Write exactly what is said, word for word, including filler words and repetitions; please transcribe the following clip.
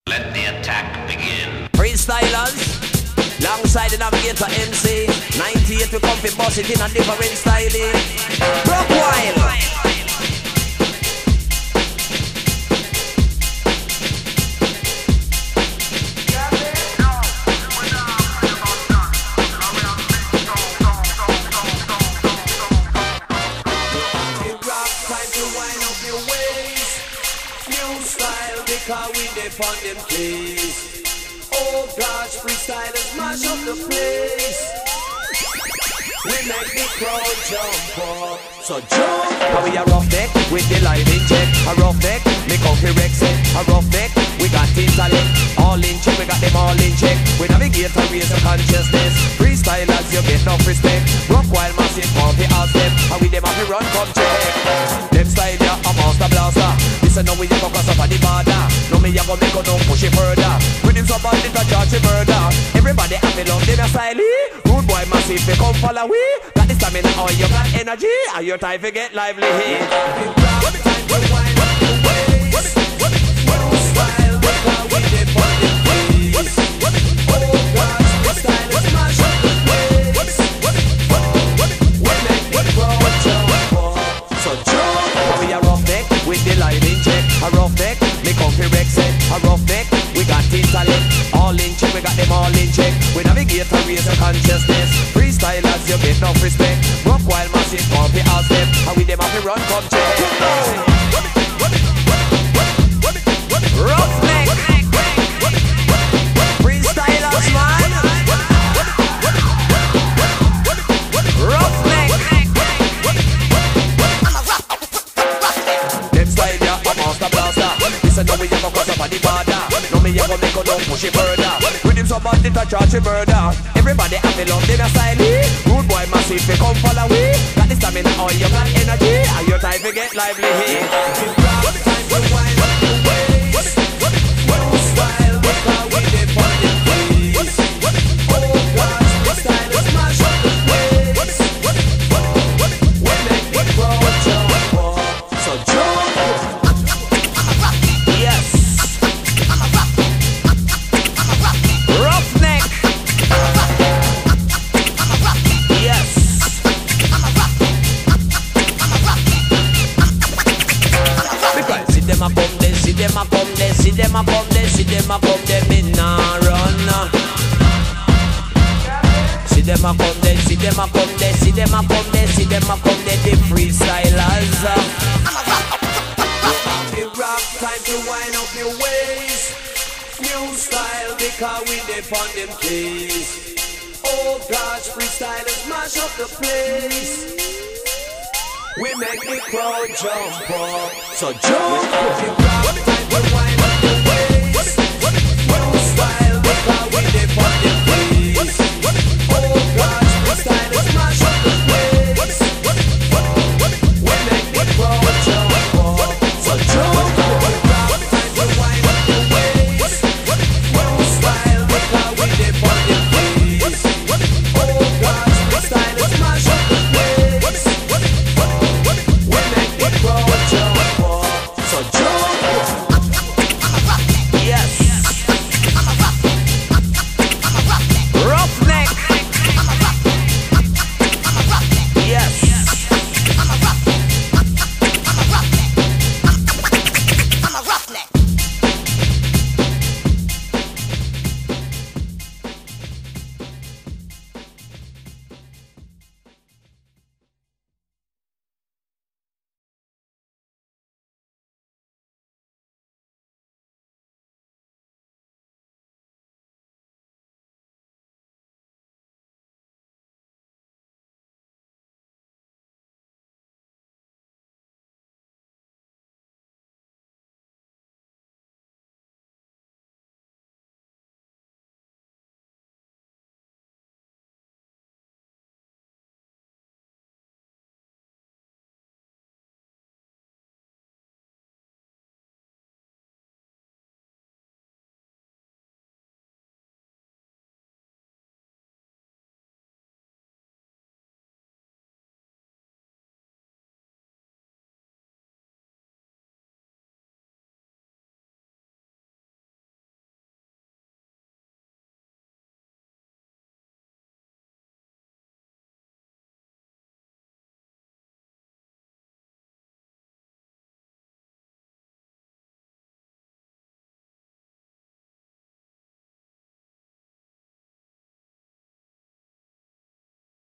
Let the attack begin. Freestylers, alongside the navigator M C. ninety-eight we come fi boss it in a different style. Broke wild. Because we dey on them keys. Oh gosh, freestylers mash up the place. We make the crowd jump up. So jump. How we a Ruffneck with the live in check. A Ruffneck, me coffee Rex it. A Ruffneck, we got intellect. All in check, we got them all in check. We navigate and raise the consciousness. Freestylers, you get enough respect. Rock while massive coffee ask them. How we them have to run come check. Them style ya a master blaster. Listen now we a focus up on the border. No me a go make a no push it further. With him so bad it a charge it murder. Everybody happy love them a style. Rude boy massive they come follow we. Got the stamina or you got energy. Are your time to get lively here. Time to wind up the waist. New style because we dey on them keys. Oh gosh, freestylers mash up the place. We make the crowd jump up. So jump. How we a Ruffneck with the live in check. A Ruffneck, me coffee Rex it. A Ruffneck, we got intellect. All in check, we got them all in check. We navigate and raise the consciousness. Freestylers, you get enough respect. Rock while massive coffee ask them. How we them have to run come check. Ruffneck, freestylers man. Ruffneck, them style ya a master blaster. Listen now we a go cross up on the border. No me a go make a don't push it further. With him so bad it a charge it murder. Everybody happy love them a style. Rude boy massive they come follow we. Got the stamina or you got energy. And your time to get lively here. Time to wind up the waist. New style because we dey on them keys. Oh gosh, freestylers mash up the place. We make the crowd jump up. So jump. Yes. Ruffneck. Yes. Because see them a come there, see them a come there, see them a come there, see them a come there, me nah run. See them a come there, see them a come there, see them a come there, see them a come there, the freestylers. Rock, time to wind up your waist. New style because we dey on them keys. Oh gosh, freestylers mash up the place. We make the crowd jump up. So jump.